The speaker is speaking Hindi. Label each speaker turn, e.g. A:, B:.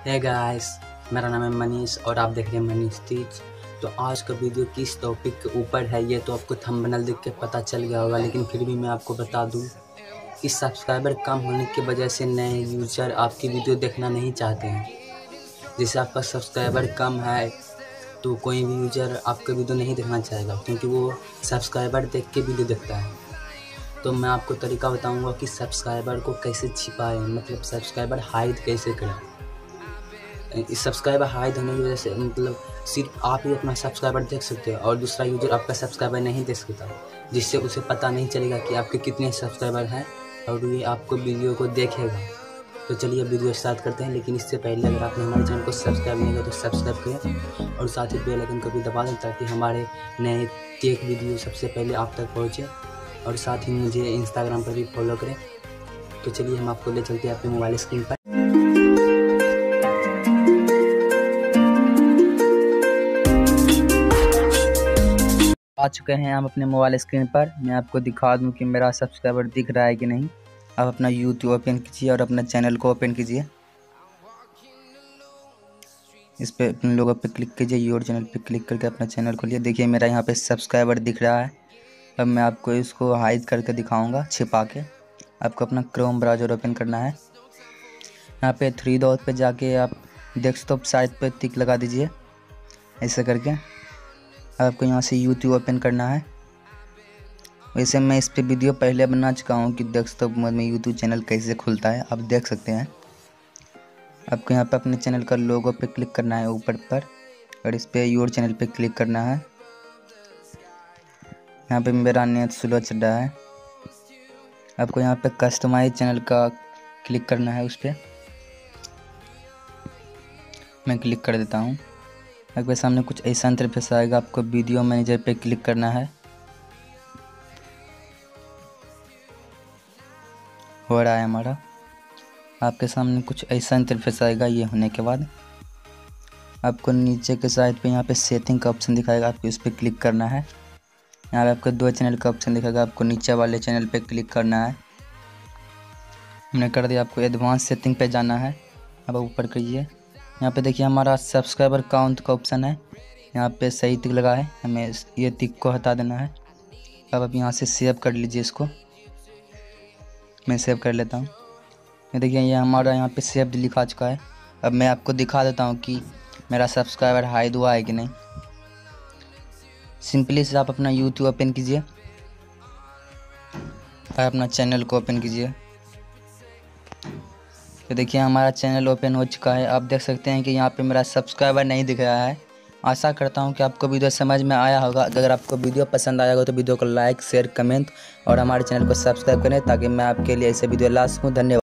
A: हे गाइस, मेरा नाम है मनीष और आप देख रहे हैं मनीष टीच। तो आज का वीडियो किस टॉपिक के ऊपर है ये तो आपको थंबनेल देख के पता चल गया होगा, लेकिन फिर भी मैं आपको बता दूं कि सब्सक्राइबर कम होने की वजह से नए यूज़र आपकी वीडियो देखना नहीं चाहते हैं। जैसे आपका सब्सक्राइबर कम है तो कोई भी यूज़र आपका वीडियो नहीं देखना चाहेगा, क्योंकि वो सब्सक्राइबर देख के वीडियो देखता है। तो मैं आपको तरीका बताऊँगा कि सब्सक्राइबर को कैसे छिपाएँ, मतलब सब्सक्राइबर हाइड कैसे करें। इस सब्सक्राइबर हाइड होने की वजह से मतलब सिर्फ आप ही अपना सब्सक्राइबर देख सकते हो और दूसरा यूज़र आपका सब्सक्राइबर नहीं देख सकता, जिससे उसे पता नहीं चलेगा कि आपके कितने सब्सक्राइबर हैं और ये आपको वीडियो को देखेगा। तो चलिए वीडियो स्टार्ट करते हैं, लेकिन इससे पहले अगर आपने हमारे चैनल को सब्सक्राइब नहीं किया तो सब्सक्राइब करें और साथ ही बेल आइकन को भी दबा दें ताकि हमारे नए टेक वीडियो सबसे पहले आप तक पहुँचे। और साथ ही मुझे इंस्टाग्राम पर भी फॉलो करें। तो चलिए हम आपको ले चलते हैं अपने मोबाइल स्क्रीन पर। आ चुके हैं हम अपने मोबाइल स्क्रीन पर। मैं आपको दिखा दूं कि मेरा सब्सक्राइबर दिख रहा है कि नहीं। आप अपना यूट्यूब ओपन कीजिए और अपना चैनल को ओपन कीजिए। इस पे अपने लोगों पे क्लिक कीजिए, योर चैनल पे क्लिक करके अपना चैनल खोलिए। देखिए मेरा यहाँ पे सब्सक्राइबर दिख रहा है। अब मैं आपको इसको हाइड करके दिखाऊंगा छिपा के। आपको अपना क्रोम ब्राउज़र ओपन करना है। यहाँ पे थ्री डॉट पे जाके आप डेस्कटॉप साइट पे टिक लगा दीजिए, ऐसे करके। आपको यहाँ से यूट्यूब ओपन करना है। वैसे मैं इस पे वीडियो पहले बना चुका हूँ कि डेस्कटॉप मोड में यूट्यूब चैनल कैसे खुलता है, आप देख सकते हैं। आपको यहाँ पे अपने चैनल का लोगो पे क्लिक करना है ऊपर पर और इस पे योर चैनल पे क्लिक करना है। यहाँ पे मेरा नेट स्लो चल रहा है। आपको यहाँ पे कस्टमाइज चैनल का क्लिक करना है, उस पर मैं क्लिक कर देता हूँ। आपके सामने कुछ ऐसा इंटरफेस आएगा। आपको वीडियो मैनेजर पे क्लिक करना है। हो रहा है हमारा। आपके सामने कुछ ऐसा इंटरफेस आएगा। ये होने के बाद आपको नीचे के साइड पे यहाँ पे सेटिंग का ऑप्शन दिखाएगा, आपको इस पर क्लिक करना है। यहाँ पे आपको दो चैनल का ऑप्शन दिखाएगा, आपको नीचे वाले चैनल पे क्लिक करना है। हमने कर दिया। आपको एडवांस सेटिंग पे जाना है। अब ऊपर करिए, यहाँ पे देखिए हमारा सब्सक्राइबर काउंट का ऑप्शन है। यहाँ पे सही टिक लगा है, हमें ये टिक को हटा देना है। अब आप यहाँ से सेव कर लीजिए इसको। मैं सेव कर लेता हूँ। ये देखिए ये हमारा यहाँ पे सेव्ड लिखा चुका है। अब मैं आपको दिखा देता हूँ कि मेरा सब्सक्राइबर हाइड हुआ है कि नहीं। सिंपली से आप अपना यूट्यूब ओपन कीजिए और अपना चैनल को ओपन कीजिए। तो देखिए हमारा चैनल ओपन हो चुका है। आप देख सकते हैं कि यहाँ पे मेरा सब्सक्राइबर नहीं दिख रहा है। आशा करता हूँ कि आपको वीडियो समझ में आया होगा। अगर आपको वीडियो पसंद आया होगा तो वीडियो को लाइक, शेयर, कमेंट और हमारे चैनल को सब्सक्राइब करें ताकि मैं आपके लिए ऐसे वीडियो ला सकूँ। धन्यवाद।